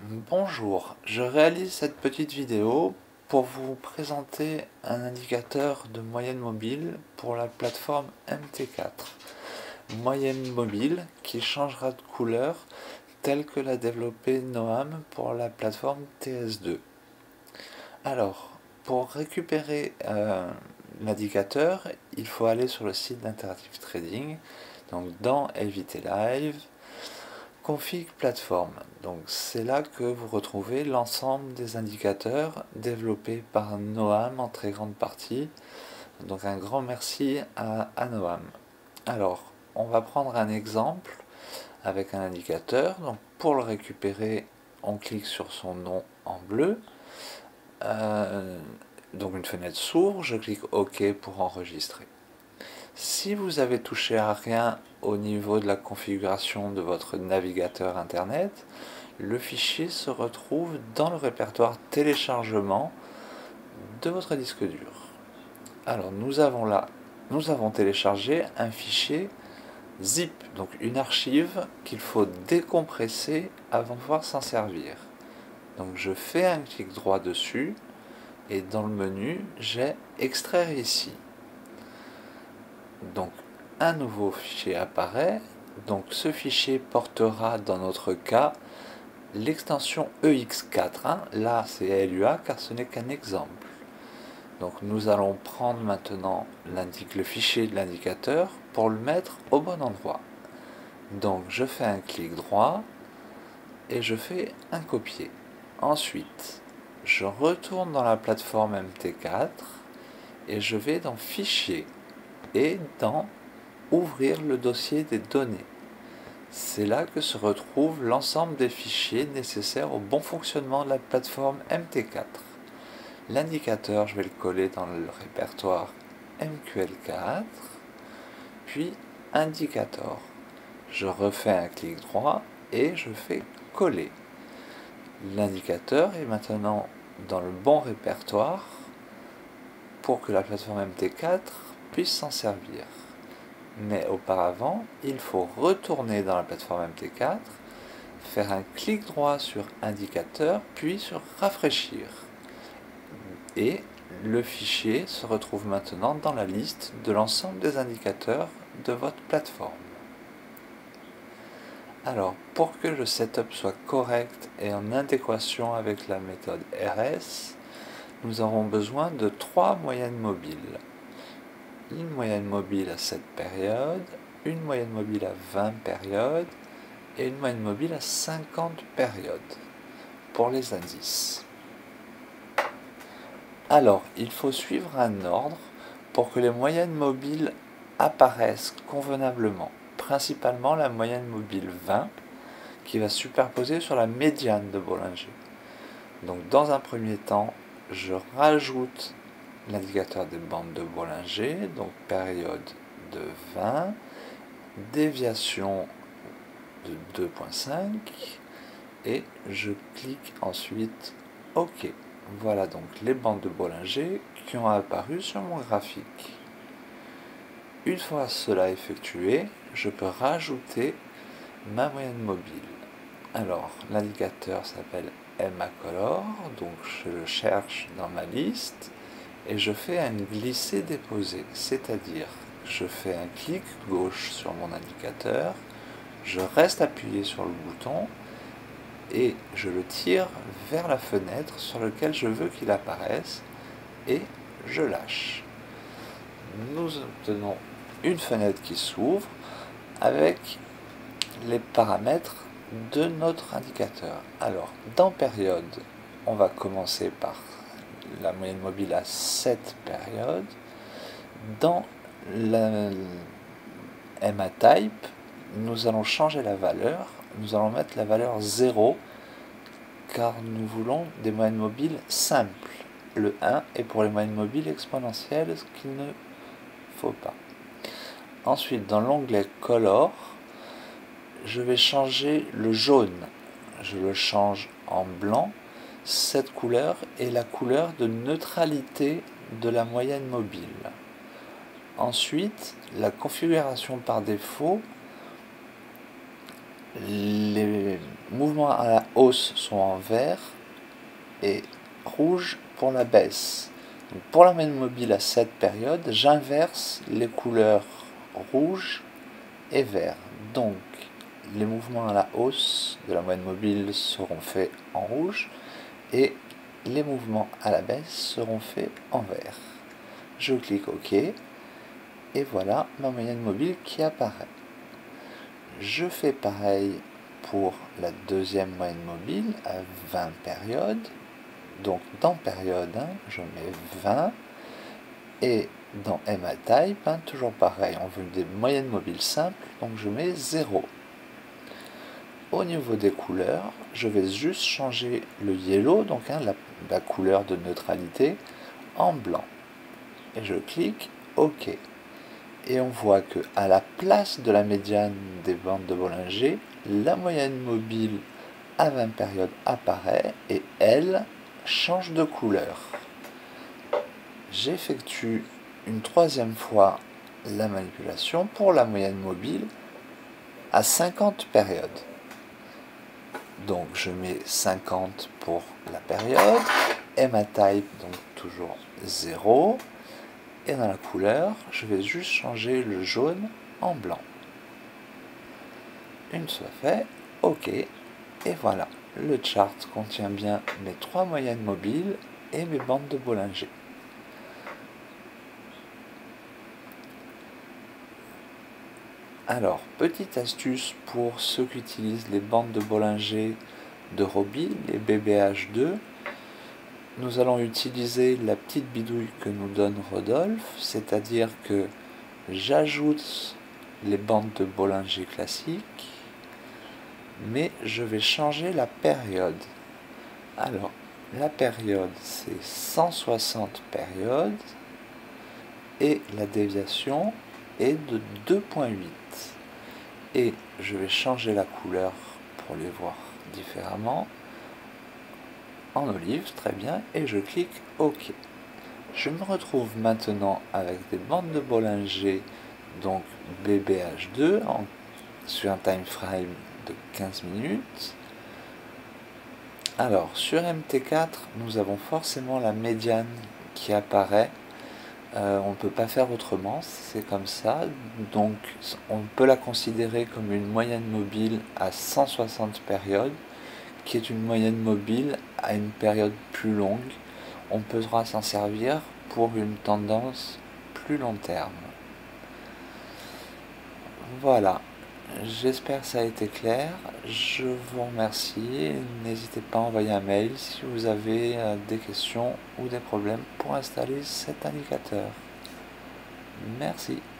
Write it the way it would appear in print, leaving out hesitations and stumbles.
Bonjour, je réalise cette petite vidéo pour vous présenter un indicateur de moyenne mobile pour la plateforme MT4. Moyenne mobile qui changera de couleur telle que l'a développé Noam pour la plateforme TS2. Alors, pour récupérer l'indicateur, il faut aller sur le site d'Interactive Trading, donc dans LVT Live, config plateforme. Donc c'est là que vous retrouvez l'ensemble des indicateurs développés par Noam en très grande partie. Donc un grand merci à Noam. Alors on va prendre un exemple avec un indicateur. Donc pour le récupérer, on clique sur son nom en bleu. Donc une fenêtre s'ouvre, je clique OK pour enregistrer. Si vous avez touché à rien au niveau de la configuration de votre navigateur internet, le fichier se retrouve dans le répertoire téléchargement de votre disque dur. Alors nous avons téléchargé un fichier zip, donc une archive qu'il faut décompresser avant de pouvoir s'en servir. Donc je fais un clic droit dessus et dans le menu j'ai extraire ici. Donc un nouveau fichier apparaît, donc ce fichier portera dans notre cas l'extension EX4, là c'est LUA car ce n'est qu'un exemple. Donc nous allons prendre maintenant le fichier de l'indicateur pour le mettre au bon endroit. Donc je fais un clic droit et je fais un copier. Ensuite je retourne dans la plateforme MT4 et je vais dans Fichier et dans Ouvrir le dossier des données. C'est là que se retrouve l'ensemble des fichiers nécessaires au bon fonctionnement de la plateforme MT4. L'indicateur, je vais le coller dans le répertoire MQL4, puis Indicator. Je refais un clic droit et je fais coller. L'indicateur est maintenant dans le bon répertoire pour que la plateforme MT4 puisse s'en servir. Mais auparavant, il faut retourner dans la plateforme MT4, faire un clic droit sur Indicateur, puis sur Rafraîchir. Et le fichier se retrouve maintenant dans la liste de l'ensemble des indicateurs de votre plateforme. Alors, pour que le setup soit correct et en adéquation avec la méthode RS, nous aurons besoin de 3 moyennes mobiles. Une moyenne mobile à 7 périodes, une moyenne mobile à 20 périodes et une moyenne mobile à 50 périodes pour les indices. Alors, il faut suivre un ordre pour que les moyennes mobiles apparaissent convenablement, principalement la moyenne mobile 20 qui va superposer sur la médiane de Bollinger. Donc dans un premier temps, je rajoute l'indicateur des bandes de Bollinger, donc période de 20, déviation de 2.5 et je clique ensuite OK. Voilà donc les bandes de Bollinger qui ont apparu sur mon graphique. Une fois cela effectué, je peux rajouter ma moyenne mobile. Alors l'indicateur s'appelle MAcolor, donc je le cherche dans ma liste et je fais un glisser-déposer, c'est-à-dire je fais un clic gauche sur mon indicateur, je reste appuyé sur le bouton et je le tire vers la fenêtre sur laquelle je veux qu'il apparaisse et je lâche. Nous obtenons une fenêtre qui s'ouvre avec les paramètres de notre indicateur. Alors, dans période, on va commencer par la moyenne mobile à 7 périodes. Dans la MAtype, nous allons changer la valeur. Nous allons mettre la valeur 0 car nous voulons des moyennes mobiles simples. Le 1 est pour les moyennes mobiles exponentielles, ce qu'il ne faut pas. Ensuite, dans l'onglet Color, je vais changer le jaune. Je le change en blanc. Cette couleur est la couleur de neutralité de la moyenne mobile. Ensuite, la configuration par défaut, les mouvements à la hausse sont en vert et rouge pour la baisse. Donc pour la moyenne mobile à cette période, j'inverse les couleurs rouge et vert. Donc les mouvements à la hausse de la moyenne mobile seront faits en rouge et les mouvements à la baisse seront faits en vert. Je clique OK et voilà ma moyenne mobile qui apparaît. Je fais pareil pour la deuxième moyenne mobile à 20 périodes. Donc dans période 1, je mets 20 et dans MA Type, toujours pareil, on veut des moyennes mobiles simples, donc je mets 0. Au niveau des couleurs, je vais juste changer le yellow, donc la couleur de neutralité, en blanc. Et je clique OK. Et on voit que à la place de la médiane des bandes de Bollinger, la moyenne mobile à 20 périodes apparaît et elle change de couleur. J'effectue une troisième fois la manipulation pour la moyenne mobile à 50 périodes. Donc je mets 50 pour la période, MA Type donc toujours 0, et dans la couleur, je vais juste changer le jaune en blanc. Une fois fait, OK, et voilà, le chart contient bien mes 3 moyennes mobiles et mes bandes de Bollinger. Alors, petite astuce pour ceux qui utilisent les bandes de Bollinger de Roby, les BBH2, nous allons utiliser la petite bidouille que nous donne Rodolphe, c'est-à-dire que j'ajoute les bandes de Bollinger classiques, mais je vais changer la période. Alors, la période c'est 160 périodes et la déviation est de 2,8. Et je vais changer la couleur pour les voir différemment. En olive, très bien, et je clique OK. Je me retrouve maintenant avec des bandes de Bollinger, donc BBH2, sur un time frame de 15 minutes. Alors, sur MT4, nous avons forcément la médiane qui apparaît. On ne peut pas faire autrement, c'est comme ça. Donc, on peut la considérer comme une moyenne mobile à 160 périodes, qui est une moyenne mobile à une période plus longue. On pourra s'en servir pour une tendance plus long terme. Voilà, j'espère que ça a été clair. Je vous remercie. N'hésitez pas à envoyer un mail si vous avez des questions ou des problèmes pour installer cet indicateur. Merci.